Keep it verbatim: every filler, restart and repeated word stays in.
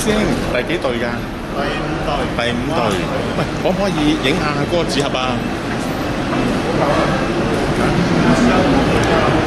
師兄第幾隊㗎？ 第五隊。 第五隊。喂，可唔可以影下嗰個紙盒啊？